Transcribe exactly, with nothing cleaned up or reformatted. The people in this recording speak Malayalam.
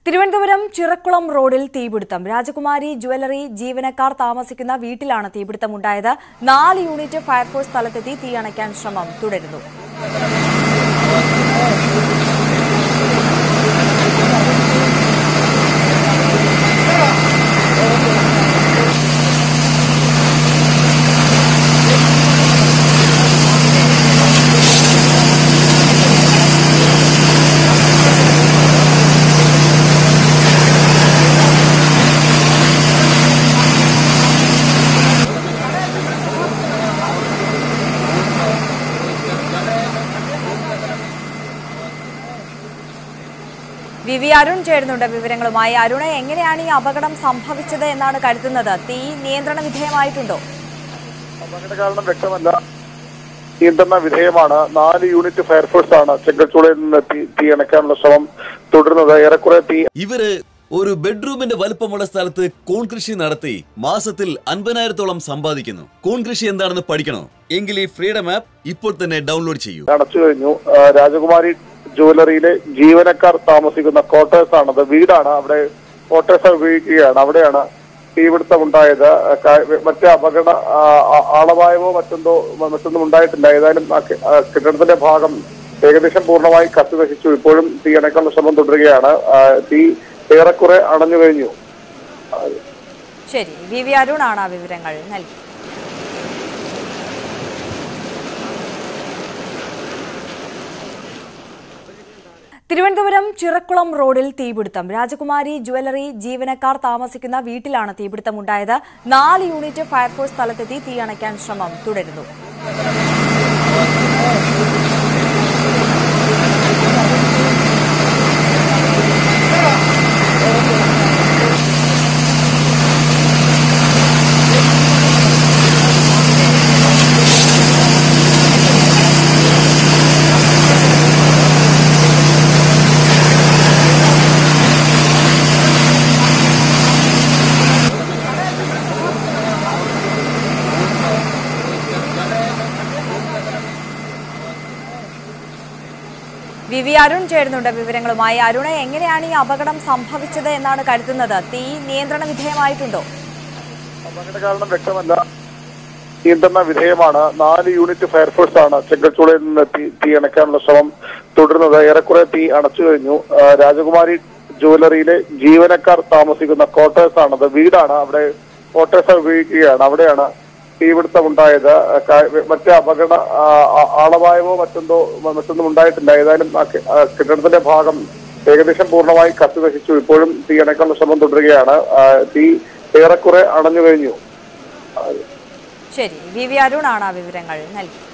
തിരുവനന്തപുരം ചിറക്കുളം റോഡിൽ തീപിടുത്തം. രാജകുമാരി ജ്വല്ലറി ജീവനക്കാർ താമസിക്കുന്ന വീട്ടിലാണ് തീപിടുത്തമുണ്ടായത്. നാല് യൂണിറ്റ് ഫയർഫോഴ്സ് സ്ഥലത്തെത്തി തീയണയ്ക്കാൻ ശ്രമം തുടരുന്നു. വി വി അരുൺ ചേരുന്നുണ്ട് വിവരങ്ങളുമായി. അരുണ്, എങ്ങനെയാണ് ഈ അപകടം സംഭവിച്ചത് എന്നാണ് കരുതുന്നത്? തീ നിയന്ത്രണ വിധേയമായിട്ടുണ്ടോ? അപകട കാരണം വ്യക്തമല്ല. നിയന്ത്രണ വിധേയമാണ്. നാല് യൂണിറ്റ് ഫയർഫോഴ്സ് ആണ് ചെങ്കൽച്ചൂളയിൽ നിന്ന് തീ അണയ്ക്കാനുള്ള ശ്രമം തുടരുന്നത്. ഏറെക്കുറെ തീ ഇവര് ഒരു ബെഡ്റൂമിന്റെ വലുപ്പമുള്ള സ്ഥലത്ത് കൂൺ കൃഷി നടത്തി മാസത്തിൽ അൻപതിനായിരത്തോളം സമ്പാദിക്കുന്നു. കൂൺ കൃഷി എന്താണെന്ന് പഠിക്കണോ എങ്കിൽ ഈ ഫ്രീഡം ആപ്പ് ഇപ്പോൾ തന്നെ ഡൗൺലോഡ് ചെയ്യൂ. അടച്ചു കഴിഞ്ഞു. രാജകുമാരി ജ്വല്ലറിയിലെ ജീവനക്കാർ താമസിക്കുന്ന ക്വാർട്ടേഴ്സ് ആണത്. വീടാണ്. അവിടെ ക്വാർട്ടേഴ്സ് ഉപയോഗിക്കുകയാണ്. അവിടെയാണ് തീപിടുത്തം ഉണ്ടായത്. മറ്റേ അപകട ആളപായമോ മറ്റെന്തോ മറ്റൊന്നും ഉണ്ടായിട്ടില്ല. ഏതായാലും കെട്ടിടത്തിന്റെ ഭാഗം ഏകദേശം പൂർണ്ണമായി കത്തി നശിച്ചു. ഇപ്പോഴും തീ അണയ്ക്കാനുള്ള ശ്രമം തുടരുകയാണ്. തീ ഏറെക്കുറെ അണഞ്ഞു കഴിഞ്ഞു. ശരി, വി വി അരുണാണ് വിവരങ്ങൾ നൽകി. തിരുവനന്തപുരം ചിറക്കുളം റോഡിൽ തീപിടുത്തം. രാജകുമാരി ജ്വല്ലറി ജീവനക്കാർ താമസിക്കുന്ന വീട്ടിലാണ് തീപിടുത്തമുണ്ടായത്. നാല് യൂണിറ്റ് ഫയർഫോഴ്സ് സ്ഥലത്തെത്തി തീയണയ്ക്കാൻ ശ്രമം തുടരുന്നു. വി വി അരുൺ ചേരുന്നുണ്ട് വിവരങ്ങളുമായി. അരുണ്, എങ്ങനെയാണ് ഈ അപകടം സംഭവിച്ചത് എന്നാണ് കരുതുന്നത്? തീ നിയന്ത്രണ വിധേയമായിട്ടുണ്ടോ? അപകട കാരണം വ്യക്തമല്ല. നിയന്ത്രണ വിധേയമാണ്. നാല് യൂണിറ്റ് ഫയർഫോഴ്സ് ആണ് ചെങ്കൽച്ചൂളയിൽ നിന്ന് തീ അണയ്ക്കാനുള്ള ശ്രമം തുടരുന്നത്. ഏറെക്കുറെ തീ അണച്ചു കഴിഞ്ഞു. രാജകുമാരി ജ്വല്ലറിയിലെ ജീവനക്കാർ താമസിക്കുന്ന ക്വാർട്ടേഴ്സ് ആണത്. വീടാണ്. അവിടെ ക്വാർട്ടേഴ്സ് ഉപയോഗിക്കുകയാണ്. അവിടെയാണ് തീപിടുത്തം ഉണ്ടായത്. മറ്റേ അപകട ആളപായമോ മറ്റെന്തോ മറ്റൊന്നും ഉണ്ടായിട്ടില്ല. ഏതായാലും കെട്ടിടത്തിന്റെ ഭാഗം ഏകദേശം പൂർണ്ണമായി കത്തി നശിച്ചു. ഇപ്പോഴും തീ അണയ്ക്കാനുള്ള ശ്രമം തുടരുകയാണ്. തീ ഏറെക്കുറെ അണഞ്ഞു കഴിഞ്ഞു. ശരി, വി വി അരുണാണ് വിവരങ്ങൾ നൽകി.